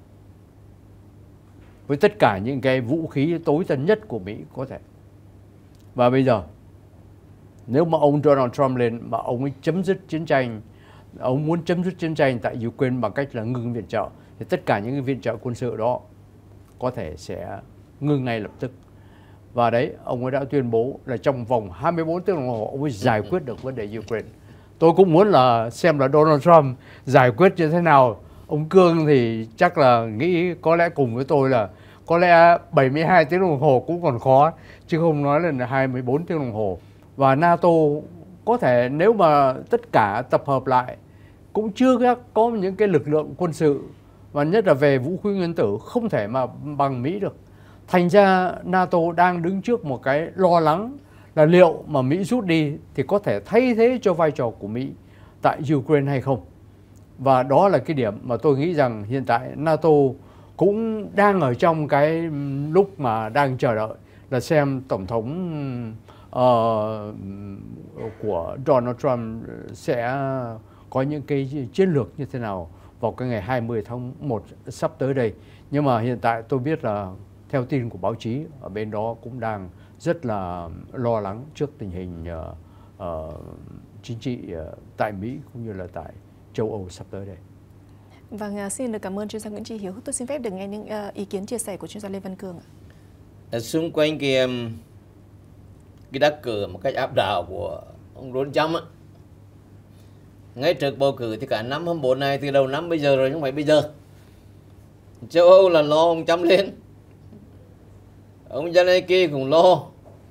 với tất cả những cái vũ khí tối tân nhất của Mỹ có thể. Và bây giờ nếu mà ông Donald Trump lên mà ông ấy chấm dứt chiến tranh, ông muốn chấm dứt chiến tranh tại Ukraine bằng cách là ngừng viện trợ, thì tất cả những cái viện trợ quân sự đó có thể sẽ ngừng ngay lập tức. Và đấy, ông ấy đã tuyên bố là trong vòng hai mươi bốn tiếng đồng hồ ông ấy giải quyết được vấn đề Ukraine. Tôi cũng muốn là xem là Donald Trump giải quyết như thế nào. Ông Cương thì chắc là nghĩ có lẽ cùng với tôi là có lẽ bảy mươi hai tiếng đồng hồ cũng còn khó, chứ không nói là hai mươi bốn tiếng đồng hồ. Và NATO có thể nếu mà tất cả tập hợp lại cũng chưa có những cái lực lượng quân sự, và nhất là về vũ khí nguyên tử không thể mà bằng Mỹ được. Thành ra NATO đang đứng trước một cái lo lắng là liệu mà Mỹ rút đi thì có thể thay thế cho vai trò của Mỹ tại Ukraine hay không. Và đó là cái điểm mà tôi nghĩ rằng hiện tại NATO cũng đang ở trong cái lúc mà đang chờ đợi là xem Tổng thống uh, của Donald Trump sẽ có những cái chiến lược như thế nào vào cái ngày hai mươi tháng một sắp tới đây. Nhưng mà hiện tại tôi biết là theo tin của báo chí ở bên đó cũng đang rất là lo lắng trước tình hình uh, uh, chính trị uh, tại Mỹ cũng như là tại châu Âu sắp tới đây. Vâng, xin được cảm ơn chuyên gia Nguyễn Chí Hiếu. Tôi xin phép được nghe những uh, ý kiến chia sẻ của chuyên gia Lê Văn Cương ạ. Ở xung quanh cái cái đắc cử một cách áp đảo của ông Donald Trump á, ngay trước bầu cử thì cả năm hai mươi bốn này, từ đầu năm bây giờ rồi, không phải bây giờ, châu Âu là lo ông Trump lên, ông Zelensky cũng lo,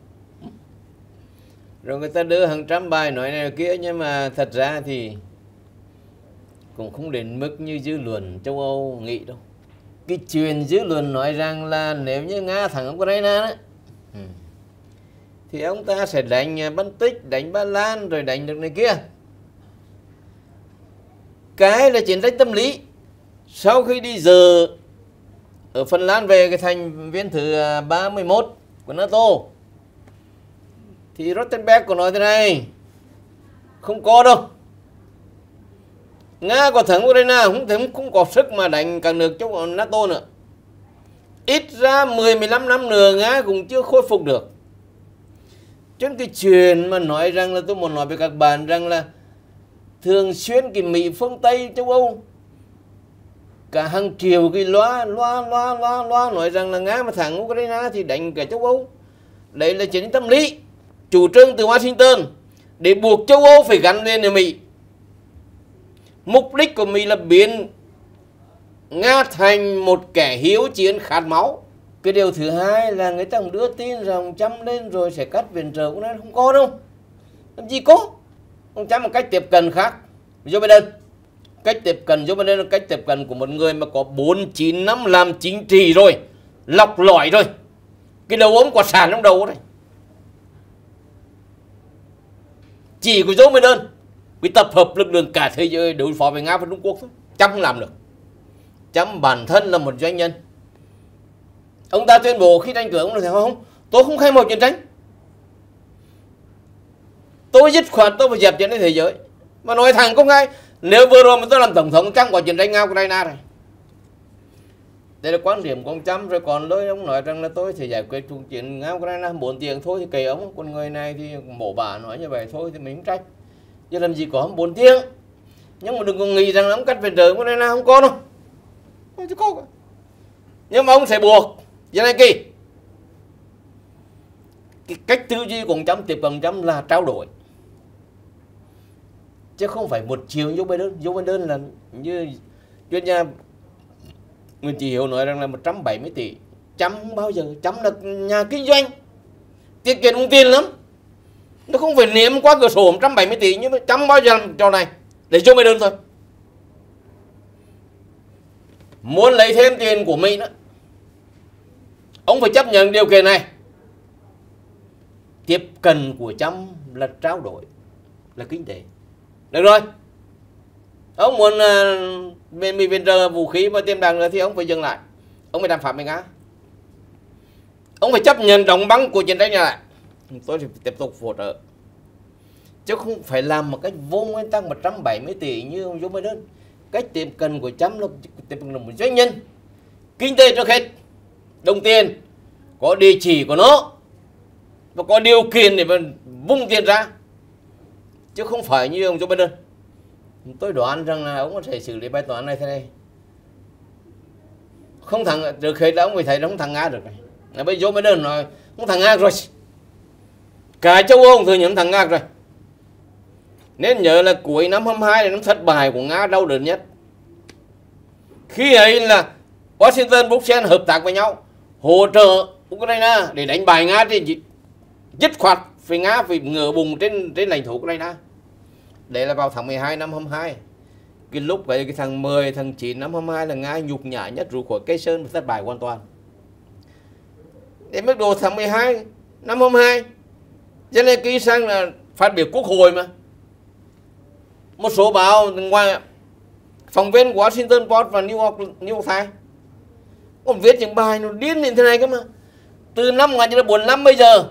rồi người ta đưa hàng trăm bài nói này kia, nhưng mà thật ra thì cũng không đến mức như dư luận châu Âu nghĩ đâu. Cái chuyện dư luận nói rằng là nếu như Nga thắng Ukraine đấy, ừ, thì ông ta sẽ đánh Baltic, đánh Ba Lan, rồi đánh được này kia. Cái là chiến tranh tâm lý. Sau khi đi giờ ở Phần Lan về cái thành viên thứ ba mươi mốt của NATO, thì Stoltenberg có nói thế này: không có đâu, Nga có thắng Ukraine không thể không có sức mà đánh các nước trong NATO nữa. Ít ra mười mười lăm năm nữa Nga cũng chưa khôi phục được. Cho nên cái chuyện mà nói rằng là tôi muốn nói với các bạn rằng là thường xuyên cái Mỹ phương Tây châu Âu cả hàng triệu cái loa loa loa loa loa nói rằng là Nga mà thắng Ukraine thì đánh cả châu Âu. Đấy là chiến tâm lý chủ trương từ Washington để buộc châu Âu phải gắn lên với Mỹ. Mục đích của Mỹ là biến Nga thành một kẻ hiếu chiến khát máu. Cái điều thứ hai là người ta cũng đưa tin rằng ông Trump lên rồi sẽ cắt viện trợ của nó, không có đâu. Làm gì có. Ông Trump một cách tiếp cận khác. Joe Biden, cách tiếp cận Joe Biden là cách tiếp cận của một người mà có bốn chín năm làm chính trị rồi, lọc lõi rồi. Cái đầu ống quạt sàn trong đầu đấy. Chỉ của Joe Biden vì tập hợp lực lượng cả thế giới đối phó với Nga và Trung Quốc thôi. Trump không làm được. Trump bản thân là một doanh nhân. Ông ta tuyên bố khi tranh cử ông nói không, Tôi không khai một chiến tranh. Tôi dứt khoát tôi phải dẹp chiến tranh thế giới. Mà nói thẳng công khai, nếu vừa rồi mà tôi làm tổng thống chẳng có chiến tranh Nga Ukraine rồi. Đây là quan điểm của ông Trump. Rồi còn lối ông nói rằng là tôi sẽ giải quyết cuộc chiến Nga Ukraine bốn tiếng thôi thì kệ ông. Con người này thì mổ bà nói như vậy thôi thì mình không trách. Chứ làm gì có bốn tiếng. Nhưng mà đừng có nghĩ rằng ông cắt viện trợ Ukraine không có đâu. Không có cả. Nhưng mà ông sẽ buộc Zelensky. Cái cách tư duy của ông Trump tiếp cận Trump là trao đổi, chứ không phải một chiều Joe Biden. Joe Biden là như chuyên gia Nguyễn Chí Hiếu nói rằng là một trăm bảy mươi tỷ. Trump không bao giờ. Trump là nhà kinh doanh, tiết kiệm đồng tiền lắm. Nó không phải ném qua cửa sổ một trăm bảy mươi tỷ, nhưng mà Trump bao giờ làm trò này để Joe Biden thôi. Muốn lấy thêm tiền của Mỹ nữa, ông phải chấp nhận điều kiện này. Tiếp cận của Trump là trao đổi, là kinh tế. Được rồi. Ông muốn uh, bên Mỹ viện trợ vũ khí và tiềm tàng nữa thì ông phải dừng lại. Ông phải đàm phán với Nga. Ông phải chấp nhận đóng băng của chiến tranh này lại. Tôi sẽ tiếp tục hỗ trợ. Chứ không phải làm một cách vô nguyên tắc một trăm bảy mươi tỷ như ông Joe Biden. Cách tiếp cận của Trump là tiếp cận một doanh nhân. Kinh tế trước hết. Đồng tiền có địa chỉ của nó và có điều kiện để mà vung tiền ra, chứ không phải như ông Joe Biden. Tôi đoán rằng là ông có thể xử lý bài toán này thế này. Không thằng được hết là ông phải thấy nó không thằng Nga được này. Là bây giờ Joe Biden nói không thằng Nga rồi. Cả châu Âu thừa nhận thằng Nga rồi. Nên nhớ là cuối năm hai mươi hai là năm thất bại của Nga đau đớn nhất. Khi ấy là Washington, Bruxelles hợp tác với nhau hỗ trợ Ukraine để đánh bại Nga thì dứt khoát phải Nga phải ngửa bùng trên trên lãnh thổ Ukraine. Đấy là vào tháng mười hai năm hai mươi hai. Cái lúc vậy cái tháng mười, tháng chín năm hai mươi hai là Nga nhục nhã nhất rút khỏi Cây Sơn và thất bại hoàn toàn. Đến mức độ tháng mười hai năm hai mươi hai, Zelensky sang là phát biểu quốc hội mà. Một số báo ngoài phóng viên của Washington Post và New York New York Times còn viết những bài nó điên đến thế này cơ mà. Từ năm một nghìn chín trăm bốn mươi lăm bây giờ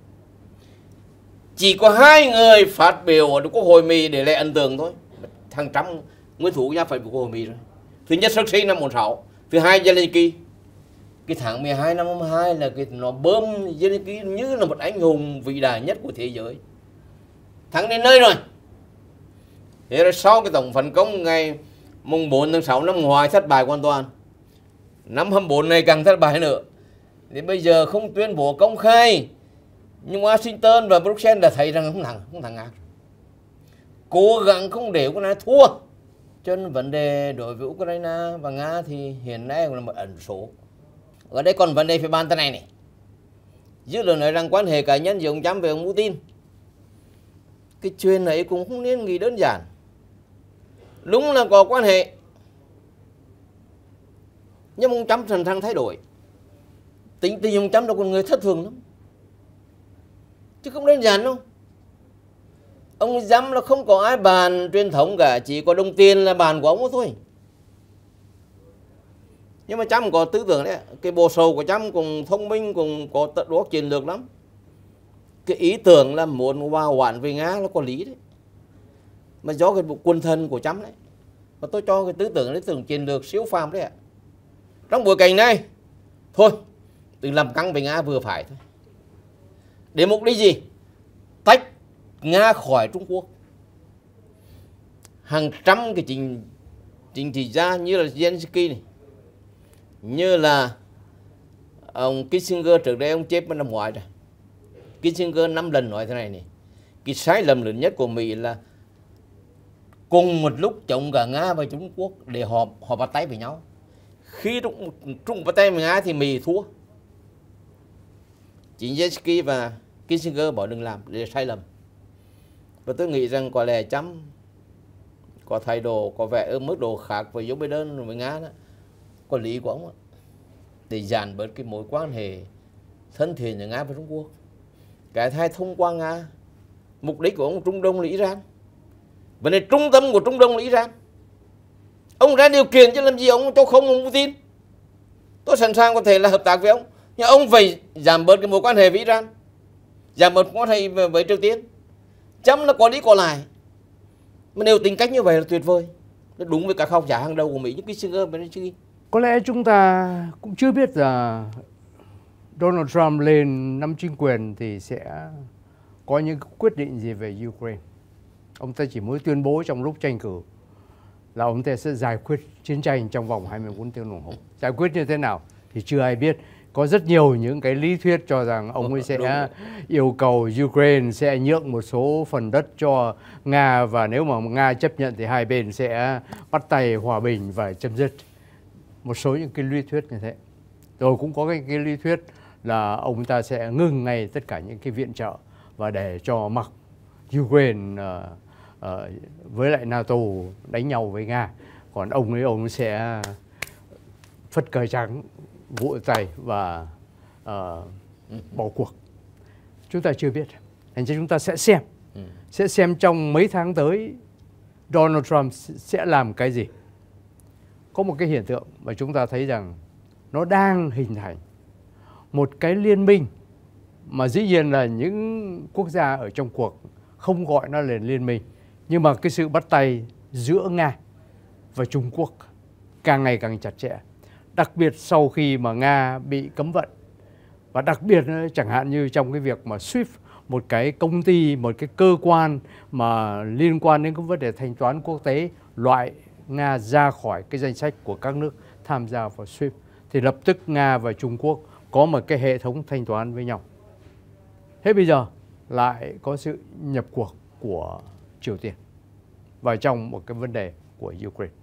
chỉ có hai người phát biểu ở Quốc hội Mỹ để lại ấn tượng thôi. Thằng Trump nguyên thủ ra phải Quốc hội Mỹ rồi. Thứ nhất Sarkozy năm một nghìn chín trăm bốn mươi sáu, thứ hai Zelensky. Cái tháng mười hai năm hai mươi hai là cái nó bơm Zelensky như là một anh hùng vĩ đại nhất của thế giới. Thắng đến nơi rồi. Thế rồi sau cái tổng phản công ngày mùng bốn tháng sáu năm ngoái thất bại hoàn toàn. Năm hai mươi bốn này càng thất bại nữa. Thì bây giờ không tuyên bố công khai, nhưng Washington và Bruxelles đã thấy rằng không thắng, không thắng Nga. Cố gắng không để Ukraine thua. Cho nên vấn đề đối với Ukraine và Nga thì hiện nay là một ẩn số. Ở đây còn vấn đề phải bàn thế này này. Dư luận nói rằng quan hệ cá nhân giữa ông Trump với ông Putin, cái chuyện này cũng không nên nghĩ đơn giản. Đúng là có quan hệ, nhưng ông Trump sẵn sàng thay đổi. Tính tình ông Trump là con người thất thường lắm, chứ không đơn giản đâu. Ông dám là không có ai bàn truyền thống cả, chỉ có đồng tiền là bàn của ông thôi. Nhưng mà Trump có tư tưởng đấy. Cái bộ sầu của Trump cũng thông minh, cũng có tận đó chiến lược lắm. Cái ý tưởng là muốn vào hoãn về Nga nó có lý đấy. Mà do cái quân thân của Trump đấy. Và tôi cho cái tư tưởng đấy, tưởng chiến lược siêu phàm đấy ạ. Trong bối cảnh này, thôi, đừng làm căng với Nga vừa phải thôi. Để mục đích gì? Tách Nga khỏi Trung Quốc. Hàng trăm cái trình trình trị gia như là Zelensky này, như là ông Kissinger, trước đây ông chết năm ngoái rồi. Kissinger năm lần nói thế này này. Cái sai lầm lớn nhất của Mỹ là cùng một lúc chống cả Nga và Trung Quốc để họ họ bắt tay với nhau. Khi Trung, Trung bắt tay với Nga thì Mỹ thua. Chính Zelensky và Kissinger bảo đừng làm, để sai lầm. Và tôi nghĩ rằng có lẽ Trump có thái độ, có vẻ ở mức độ khác với Joe Biden với Nga đó. Có lý của ông đó. Để giảm bớt cái mối quan hệ thân thiện giữa Nga và Trung Quốc. Cái thay thông qua Nga. Mục đích của ông Trung Đông là Iran. Vấn đề trung tâm của Trung Đông là Iran. Ông ra điều kiện chứ làm gì ông cho không ông Putin. Tôi sẵn sàng có thể là hợp tác với ông. Nhưng ông phải giảm bớt cái mối quan hệ với Iran, giảm bớt quan hệ với, với Triều Tiên. Chấm là có đi có lại. Mà nếu tính cách như vậy là tuyệt vời. Nó đúng với các học giả hàng đầu của Mỹ, những Kissinger và Bernanke. Có lẽ chúng ta cũng chưa biết là Donald Trump lên nắm chính quyền thì sẽ có những quyết định gì về Ukraine. Ông ta chỉ mới tuyên bố trong lúc tranh cử là ông ta sẽ giải quyết chiến tranh trong vòng hai mươi bốn tiếng đồng hồ. Giải quyết như thế nào thì chưa ai biết. Có rất nhiều những cái lý thuyết cho rằng ông ấy sẽ yêu cầu Ukraine sẽ nhượng một số phần đất cho Nga, và nếu mà Nga chấp nhận thì hai bên sẽ bắt tay hòa bình và chấm dứt. Một số những cái lý thuyết như thế. Rồi cũng có cái, cái lý thuyết là ông ta sẽ ngừng ngay tất cả những cái viện trợ và để cho mặc Ukraine uh, uh, với lại NATO đánh nhau với Nga. Còn ông ấy ông sẽ phất cờ trắng, vỗ tay và uh, bỏ cuộc. Chúng ta chưa biết. Thành ra chúng ta sẽ xem. Ừ. Sẽ xem trong mấy tháng tới Donald Trump sẽ làm cái gì. Có một cái hiện tượng mà chúng ta thấy rằng nó đang hình thành một cái liên minh mà dĩ nhiên là những quốc gia ở trong cuộc không gọi nó là liên minh, nhưng mà cái sự bắt tay giữa Nga và Trung Quốc càng ngày càng chặt chẽ, đặc biệt sau khi mà Nga bị cấm vận, và đặc biệt chẳng hạn như trong cái việc mà SWIFT, một cái công ty, một cái cơ quan mà liên quan đến cái vấn đề thanh toán quốc tế, loại Nga ra khỏi cái danh sách của các nước tham gia vào SWIFT, thì lập tức Nga và Trung Quốc có một cái hệ thống thanh toán với nhau. Thế bây giờ lại có sự nhập cuộc của Triều Tiên vào trong một cái vấn đề của Ukraine.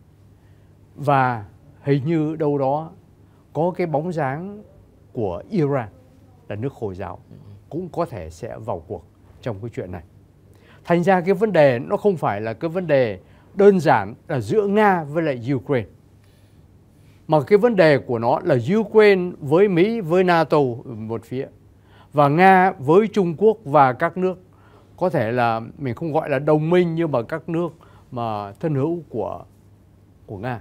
Và hình như đâu đó có cái bóng dáng của Iran là nước Hồi giáo cũng có thể sẽ vào cuộc trong cái chuyện này. Thành ra cái vấn đề nó không phải là cái vấn đề đơn giản là giữa Nga với lại Ukraine, mà cái vấn đề của nó là Ukraine với Mỹ, với NATO một phía, và Nga với Trung Quốc và các nước có thể là mình không gọi là đồng minh, nhưng mà các nước mà thân hữu của của Nga.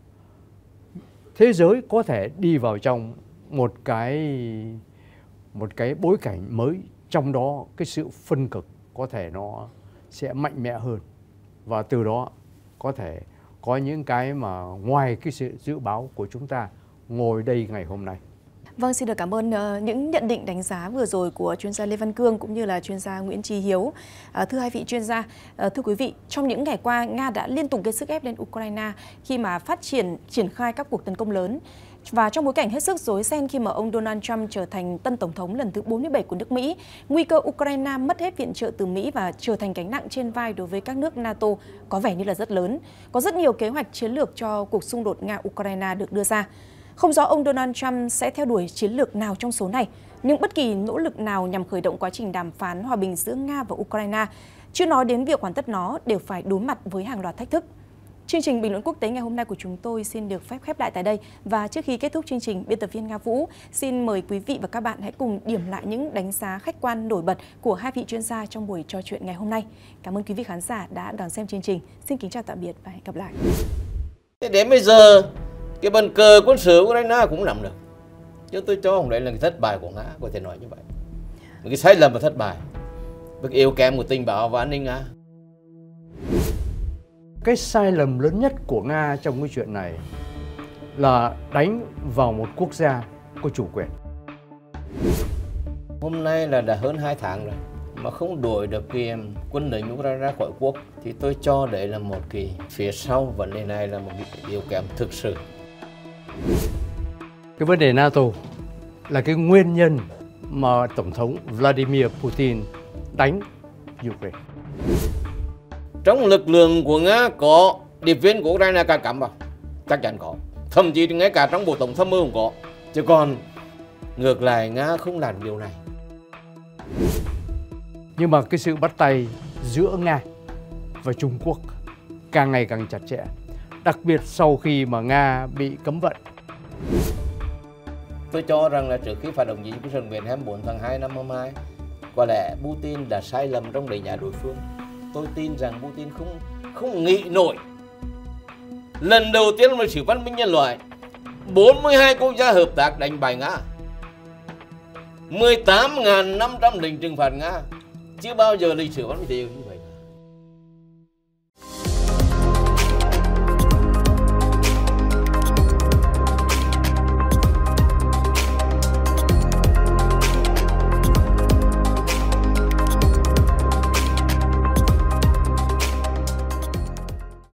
Thế giới có thể đi vào trong một cái một cái bối cảnh mới, trong đó cái sự phân cực có thể nó sẽ mạnh mẽ hơn, và từ đó có thể có những cái mà ngoài cái sự dự báo của chúng ta ngồi đây ngày hôm nay. Vâng, xin được cảm ơn uh, những nhận định đánh giá vừa rồi của chuyên gia Lê Văn Cương cũng như là chuyên gia Nguyễn Chí Hiếu. Uh, thưa hai vị chuyên gia, uh, thưa quý vị, trong những ngày qua, Nga đã liên tục gây sức ép lên Ukraine khi mà phát triển triển khai các cuộc tấn công lớn. Và trong bối cảnh hết sức rối ren khi mà ông Donald Trump trở thành tân tổng thống lần thứ bốn mươi bảy của nước Mỹ, nguy cơ Ukraine mất hết viện trợ từ Mỹ và trở thành gánh nặng trên vai đối với các nước NATO có vẻ như là rất lớn. Có rất nhiều kế hoạch chiến lược cho cuộc xung đột Nga-Ukraine được đưa ra. Không rõ ông Donald Trump sẽ theo đuổi chiến lược nào trong số này, nhưng bất kỳ nỗ lực nào nhằm khởi động quá trình đàm phán hòa bình giữa Nga và Ukraine, chưa nói đến việc hoàn tất nó, đều phải đối mặt với hàng loạt thách thức. Chương trình Bình luận quốc tế ngày hôm nay của chúng tôi xin được phép khép lại tại đây. Và trước khi kết thúc chương trình, biên tập viên Nga Vũ xin mời quý vị và các bạn hãy cùng điểm lại những đánh giá khách quan nổi bật của hai vị chuyên gia trong buổi trò chuyện ngày hôm nay. Cảm ơn quý vị khán giả đã đón xem chương trình. Xin kính chào tạm biệt và hẹn gặp lại. Đến bây giờ, cái bàn cờ quân sự của Ukraine cũng nằm được. Chứ tôi cho không đấy là cái thất bại của Nga, có thể nói như vậy. Một cái sai lầm và thất bại, một yếu kém của tình báo và an ninh Nga. Cái sai lầm lớn nhất của Nga trong cái chuyện này là đánh vào một quốc gia có chủ quyền. Hôm nay là đã hơn hai tháng rồi mà không đuổi được cái quân lính Ukraine ra khỏi quốc, thì tôi cho đấy là một cái phía sau vấn đề này là một cái yếu kém thực sự. Cái vấn đề NATO là cái nguyên nhân mà Tổng thống Vladimir Putin đánh Ukraine. Trong lực lượng của Nga có điệp viên của Ukraine cả cắm vào, chắc chắn có. Thậm chí ngay cả trong bộ tổng tham mưu cũng có. Chứ còn ngược lại Nga không làm điều này. Nhưng mà cái sự bắt tay giữa Nga và Trung Quốc càng ngày càng chặt chẽ, đặc biệt sau khi mà Nga bị cấm vận. Tôi cho rằng là trước khi phát động chiến tranh biển hai mươi bốn tháng hai năm hai mươi hai, có lẽ Putin đã sai lầm trong đánh giá đối phương. Tôi tin rằng Putin không không nghĩ nổi. Lần đầu tiên trong lịch sử văn minh nhân loại, bốn mươi hai quốc gia hợp tác đánh bại Nga. mười tám nghìn năm trăm lệnh trừng phạt Nga. Chưa bao giờ lịch sử vẫn bị như vậy.